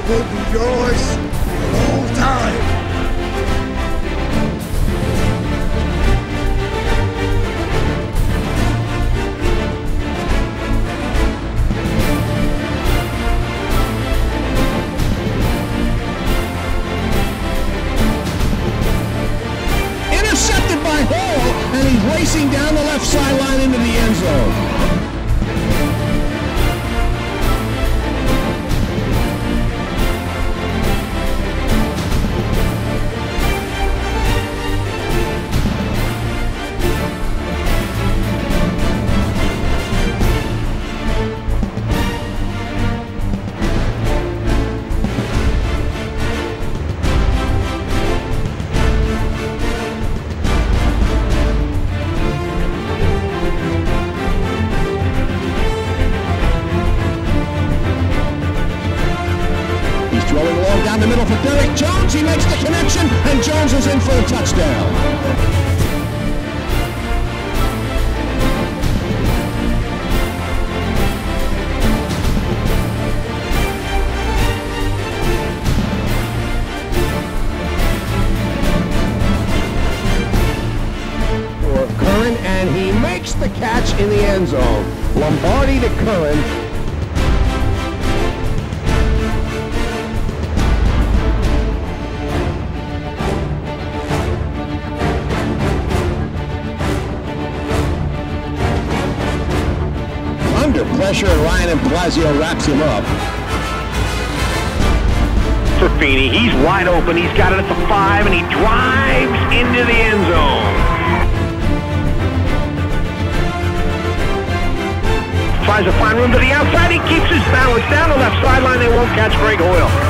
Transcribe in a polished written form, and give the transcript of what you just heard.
it will be yours for all time. Intercepted by Hall, and he's racing down the left sideline into the end zone. Rolling along down the middle for Derek Jones. He makes the connection, and Jones is in for a touchdown. For Curran, and he makes the catch in the end zone. Lombardi to Curran. Under pressure, and Ryan Blasio wraps him up. For Feeney, he's wide open. He's got it at the 5, and he drives into the end zone. Tries to find room to the outside. He keeps his balance down the left sideline. They won't catch Greg Hoyle.